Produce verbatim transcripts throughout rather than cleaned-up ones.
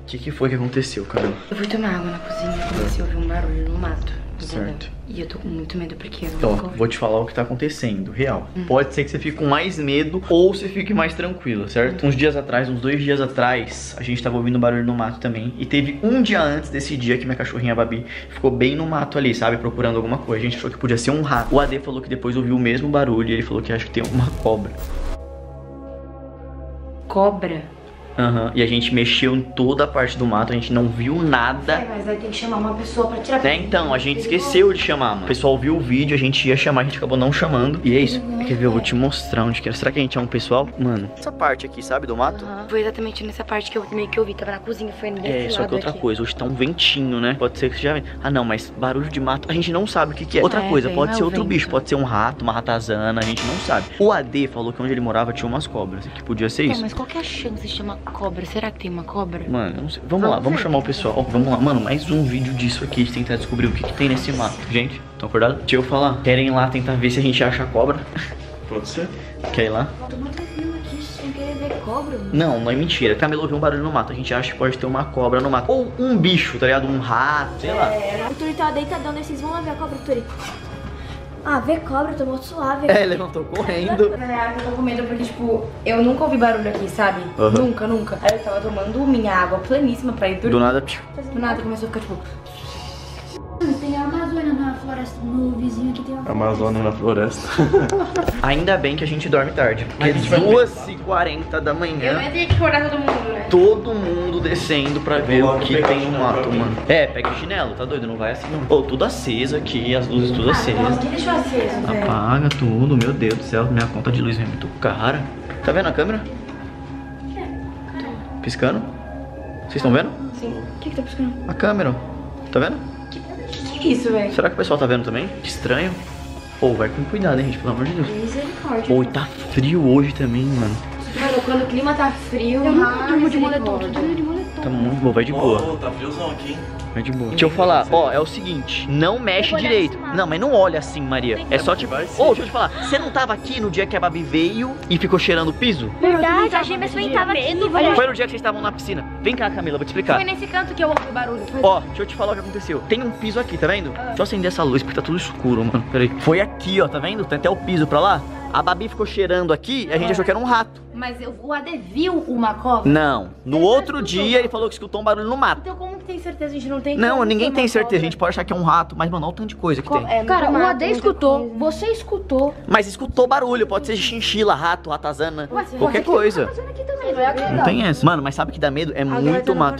O que, que foi que aconteceu, Camila? Eu fui tomar água na cozinha e comecei a ouvir um barulho no mato. Entendeu? Certo. E eu tô com muito medo porque eu Então, nunca... vou te falar o que tá acontecendo, real. Hum. Pode ser que você fique com mais medo ou você fique mais tranquila, certo? Hum. Uns dias atrás, uns dois dias atrás, a gente tava ouvindo barulho no mato também. E teve um dia antes desse dia que minha cachorrinha Babi ficou bem no mato ali, sabe? Procurando alguma coisa. A gente achou que podia ser um rato. O A D falou que depois ouviu o mesmo barulho e ele falou que acha que tem uma cobra. Cobra? Aham, uhum. E a gente mexeu em toda a parte do mato, a gente não viu nada. É, mas aí tem que chamar uma pessoa pra tirar. Né, então, a gente esqueceu de chamar, mano. O pessoal viu o vídeo, a gente ia chamar, a gente acabou não chamando. E é isso. Quer ver? Eu vou te mostrar onde que era. Será que a gente é um pessoal? Mano, essa parte aqui, sabe, do mato? Uhum. Foi exatamente nessa parte que eu meio que ouvi. Tava na cozinha, foi nesse É, só que outra aqui. coisa, hoje tá um ventinho, né? Pode ser que já... Ah, não, mas barulho de mato, a gente não sabe o que que é. Outra é, coisa, bem, pode é ser o outro vento. bicho, pode ser um rato, uma ratazana, a gente não sabe. O A D falou que onde ele morava tinha umas cobras, que podia ser Então, isso. mas qual que é a chance de chamar cobra? Será que tem uma cobra? Mano, não sei. Vamos lá, vamos chamar o pessoal. Ó, vamos lá, mano, mais um vídeo disso aqui, de tentar descobrir o que, que tem nesse mato. Gente, estão acordados? Deixa eu falar. Querem ir lá tentar ver se a gente acha a cobra? Pode ser. Quer ir lá? Tô muito tranquilo aqui, sem querer ver cobra. Mano. Não, não é mentira. Camila ouviu um barulho no mato. A gente acha que pode ter uma cobra no mato. Ou um bicho, tá ligado? Um rato, sei lá. É, o Turi tá deitadão, né? Vocês vão lá ver a cobra, Turi. Ah, ver cobra, eu tô muito suave. É, levantou correndo. Na real, eu tô com medo porque, tipo, eu nunca ouvi barulho aqui, sabe? Uhum. Nunca, nunca. Aí eu tava tomando minha água pleníssima pra ir dormir. Do nada, psiu. Do nada começou a ficar, tipo... Tem a Amazônia na floresta, no vizinho aqui tem uma Amazônia na floresta. Ainda bem que a gente dorme tarde. Porque é duas e quarenta da manhã. Eu ia ter que acordar todo mundo, né? Todo mundo descendo pra ver o que tem no mato, mano. É, pega o chinelo, tá doido? Não vai assim não. Pô, tudo aceso aqui, as luzes tudo acesas. Quem deixou aceso, velho? Apaga tudo, meu Deus do céu. Minha conta de luz é muito cara. Tá vendo a câmera? Piscando? Vocês estão vendo? Sim. O que que tá piscando? A câmera, ó. Tá vendo? Que isso, velho? Será que o pessoal tá vendo também? Que estranho. Pô, vai com cuidado, hein, gente, pelo amor de Deus. Misericórdia. Pô, e tá frio hoje também, mano. Mano, quando o clima tá frio... Eu ah, nunca durmo de moletom, misericórdia. tô dormindo de moletom. Tá muito bom, vai de boa. Oh, tá friozão aqui, hein? Vai de boa. Deixa eu falar, ó, é o seguinte, não mexe direito. Não, mas não olha assim, Maria. É só tipo... Ô, deixa eu te falar, você não tava aqui no dia que a Babi veio e ficou cheirando o piso? Verdade, a gêmea também tava aqui. Foi no dia que vocês estavam na piscina. Vem cá, Camila, vou te explicar. Foi nesse canto que eu ouvi barulho. Foi... Ó, deixa eu te falar o que aconteceu. Tem um piso aqui, tá vendo? Deixa eu acender essa luz porque tá tudo escuro, mano. Pera aí. Foi aqui, ó, tá vendo? Tem até o piso pra lá. A Babi ficou cheirando aqui e a gente achou que era um rato. Mas eu, o A D viu uma cobra? Não. No outro dia ele falou que escutou um barulho no mato. Então como que tem certeza? A gente não tem Não, como ninguém ter tem uma certeza. A cobra. gente pode achar que é um rato, mas, mano, olha o tanto de coisa que tem. É, Cara, o mato, A D muita escutou, coisa. você escutou. Mas escutou barulho, pode ser chinchila, rato, ratazana, Mas qualquer pode ser coisa. que tá fazendo aqui também, não é aqui, Não tem essa. Mano, mas sabe que dá medo? É muito mato.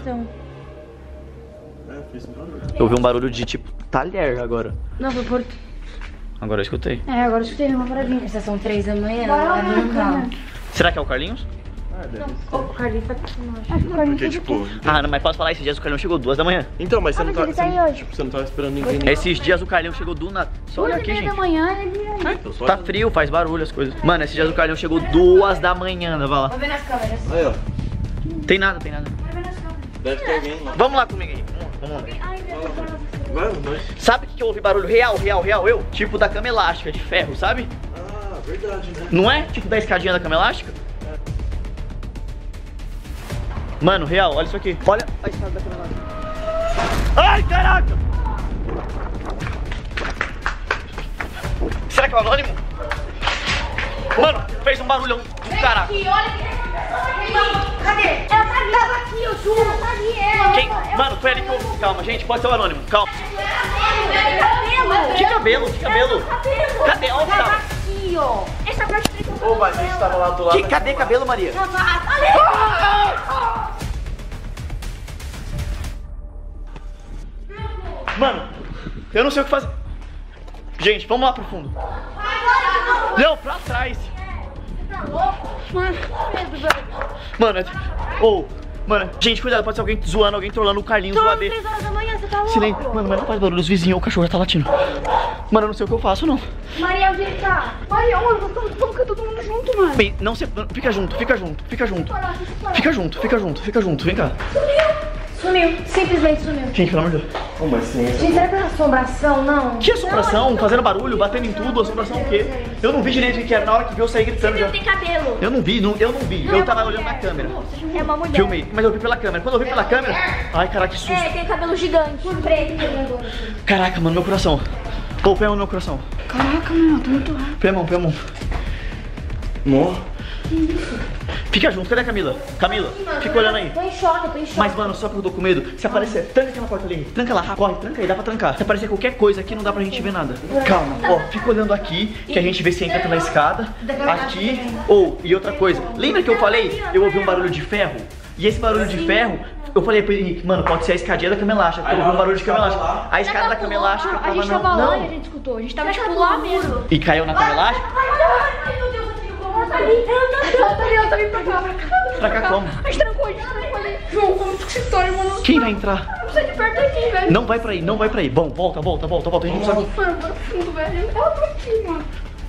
É, fez um barulho. Eu ouvi um barulho de tipo talher agora. Não, foi Porto. Agora eu escutei. É, agora eu escutei uma paradinha. Essas são três da manhã, Bora não lá, é né, normal. cara? Será que é o Carlinhos? Ah, deve ser. O Carlinhos tá aqui, não acho. Acho que o Carlinhos Porque, tá tipo... Ah, não, mas posso falar, esses dias o Carlinhos chegou duas da manhã. Então, mas você Ah, não mas tá... ele tá você, aí hoje. tipo, você não tava esperando ninguém. não. Esses dias o Carlinhos chegou do nada. Só olha Duas e aqui, meia da gente. manhã, ele aí. Eu só Tá olhando. frio, faz barulho as coisas. Mano, esses dias o Carlinhos chegou duas da manhã, vai lá. Vou ver nas câmeras. Aí, ó. Tem nada, tem nada. Deve ter alguém lá. Vamos lá comigo aí. Vamos lá. Vamos lá. Ai, meu Deus. Vamos, nós. Sabe o que que eu ouvi barulho real, real, real? Eu? Tipo da cama elástica, de ferro, sabe? Ah, verdade, né? Não é? Tipo da escadinha da cama elástica? Mano, real, olha isso aqui. Olha a escada da cama elástica. Ai, caraca! Será que é o anônimo? Mano, fez um barulhão do caraca. Aqui, olha aqui. Cadê? Ela tá ali. Tava aqui, eu juro. Ela tá ali, ela. Quem? Mano, foi ali que eu... Calma, gente, pode ser o anônimo, calma. Cabelo. Que cabelo? Que cabelo? Cabelo. Cadê? Onde Tava tava? aqui, ó. Essa parte preta. Ô, mas a gente tava lá do lado. Que, cadê cabelo, Maria? Tava ali. Mano, eu não sei o que fazer. Gente, vamos lá pro fundo. Não, pra trás. Mano, é... Ô, mano, gente, cuidado, pode ser alguém zoando, alguém trolando o Carlinhos do A D. três horas da manhã, você tá louco? Silêncio, mano, mas não faz barulho, os vizinhos, o cachorro já tá latindo. Mano, eu não sei o que eu faço, não. Maria, onde ele tá? Maria, mano, vamos ficar todo mundo junto, mano. Bem, não se... Fica junto, fica junto, fica junto. Fica junto, fica junto, fica junto, vem cá. Sumiu, simplesmente sumiu. Gente, pelo amor de Deus. Oh, mas sim, essa... Gente, será que é assombração, não? Que assombração? Fazendo barulho, batendo em tudo, assombração o quê? Eu não vi direito o que era, na hora que viu eu saí gritando já. Não tem cabelo. Eu não vi, não, eu não vi, eu tava olhando na câmera. É uma mulher. Filmei, mas eu vi pela câmera. Quando eu vi pela câmera, ai caraca, que susto. É, tem cabelo gigante, preto. Caraca, mano, meu coração. Pô, põe a mão no meu coração. Caraca, meu, tô muito rápido. Põe a mão, põe a mão. Amor. Fica junto, cadê a Camila? Camila, fica olhando aí. Tô em choque, tô em choque. Mas, mano, só que eu tô com medo. Se aparecer, tranca aquela porta ali. Tranca lá, corre, tranca aí, dá pra trancar. Se aparecer qualquer coisa aqui, não dá pra gente ver nada. Calma, ó, fica olhando aqui, que a gente vê se entra pela escada. Aqui, ou, e outra coisa. Lembra que eu falei? Eu ouvi um barulho de ferro? E esse barulho de ferro, eu falei pro Henrique, mano, pode ser a escadinha da cama elástica, porque eu ouvi um barulho de cama elástica. A escada da cama elástica A gente tava tava não. lá e a gente escutou. A gente tava tipo lá mesmo. E caiu na cama elástica? Ai, meu Deus, eu tenho como. Tá ali, ela tá ali, ela tá vindo pra cá, pra cá. Pra cá como? A gente trancou, a gente trancou ali. João, como que história, mano? Quem vai entrar? Não sai de perto aqui, velho. Não vai pra aí, não vai pra aí. Bom, volta, volta, volta, volta. A gente não sabe. Mano, bora fundo, velho. Ela tá aqui, mano.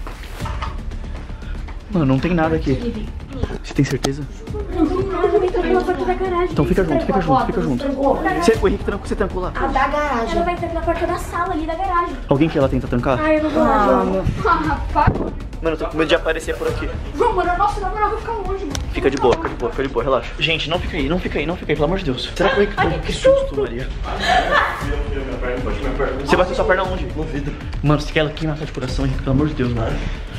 Mano, não tem nada aqui. Você tem certeza? Não tem nada, vai entrar pela porta da garagem. Então fica junto, fica junto, fica junto. Você, o Henrique trancou, você trancou lá. A da garagem. Ela vai entrar pela porta da sala ali da garagem. Alguém que ela tenta trancar? Ai, eu não vou lá, João. Ah, rapaz. Mano, eu tô com medo de aparecer por aqui. João, mano, nossa, na moral, vai ficar longe, mano. Fica de boa, fica de boa, fica de boa, relaxa. Gente, não fica aí, não fica aí, não fica aí, pelo amor de Deus. Será que o Henrique trancou? Que susto, Maria. Você bateu sua perna onde? No vidro. Mano, você quer ela aqui matar de coração, Henrique, pelo amor de Deus, mano.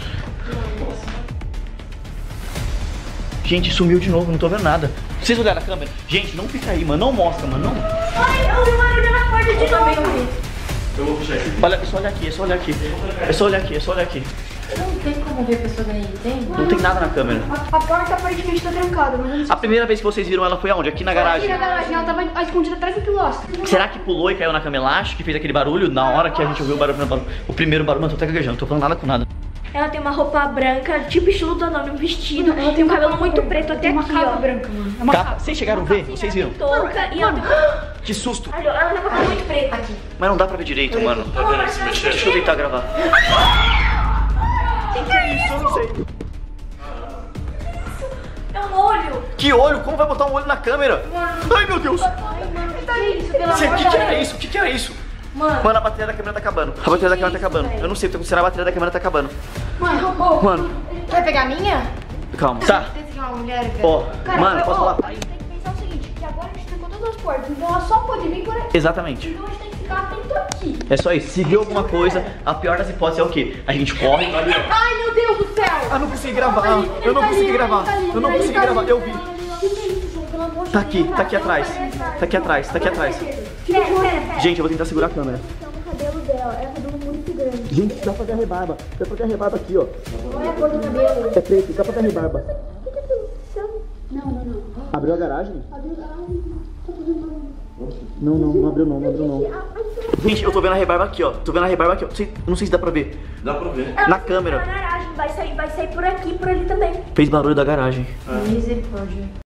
Gente, sumiu de novo, não tô vendo nada. Vocês olharam a câmera? Gente, não fica aí, mano, não mostra, mano, não. Ai, eu vi uma barulho na porta de novo. Eu vou puxar aqui. Olha, é só olhar aqui, é só olhar aqui. É só olhar aqui, é só olhar aqui. Não tem como ver a pessoa daí, tem? Não tem nada na câmera. A, a porta aparentemente tá trancada, mas eu não sei. A primeira vez que vocês viram ela foi aonde? Aqui na Aqui garagem. na garagem, ela tava escondida atrás do pilastro. Será que pulou e caiu na cama elástica e fez aquele barulho na hora que a gente ouviu o barulho? O primeiro barulho, mano, tô até gaguejando, não tô falando nada com nada. Ela tem uma roupa branca, tipo estilo do Anônimo, um vestido. Ela tem um uma cabelo capa muito branca. preto até Tem uma aqui, capa ó. branca, mano. É uma Capa? capa. Vocês chegaram a ver? Vocês viram? Touca e ela tem... Que susto! Ai, ela tem uma capa muito preta aqui. Mas não dá pra ver direito, mano. Tá vendo se mexer? Deixa eu tentar gravar. Que é isso? Eu não sei. É um olho. Que olho? Como vai botar um olho na câmera? Ai, meu Deus! Que isso, pelo O amor que, de que era Deus. isso? O que, que era isso? Mano, Mano, a bateria da câmera tá acabando. A bateria da câmera tá acabando. Eu não sei o que tá acontecendo, a bateria da câmera tá acabando. Mano, ô, Mano, quer pegar a minha? calma. Tá. Certeza que é uma mulher, velho. Ó, Cara, mano, ô, posso ô, falar? A gente tem que pensar o seguinte, que agora a gente trancou todas as portas, então ela só pode vir por aqui. Exatamente. Então a gente tem que ficar atento aqui. É só isso. Se viu alguma coisa, a pior das hipóteses é o quê? A gente corre. Ai, meu Deus do céu! Ah, não consegui gravar. Eu não consegui gravar. Eu não consegui gravar. Eu vi. Tá aqui, tá aqui atrás. Tá aqui atrás, tá aqui atrás. pera, pera, pera. Gente, eu vou tentar segurar a câmera. Então, no cabelo dela, é um cabelo muito grande. Gente, dá pra fazer a rebarba. Dá pra fazer a rebarba aqui, ó. Qual é a cor do cabelo? É preto, dá pra fazer a rebarba. Não, não, não. Abriu a garagem? Não, não, não abriu não, não abriu não. Gente, eu tô vendo a rebarba aqui, ó. Tô vendo a rebarba aqui, ó. Não sei- eu não sei se dá pra ver. Dá pra ver. Na câmera. Na garagem, vai sair, vai sair por aqui, por ali também. Fez barulho da garagem. Misericórdia.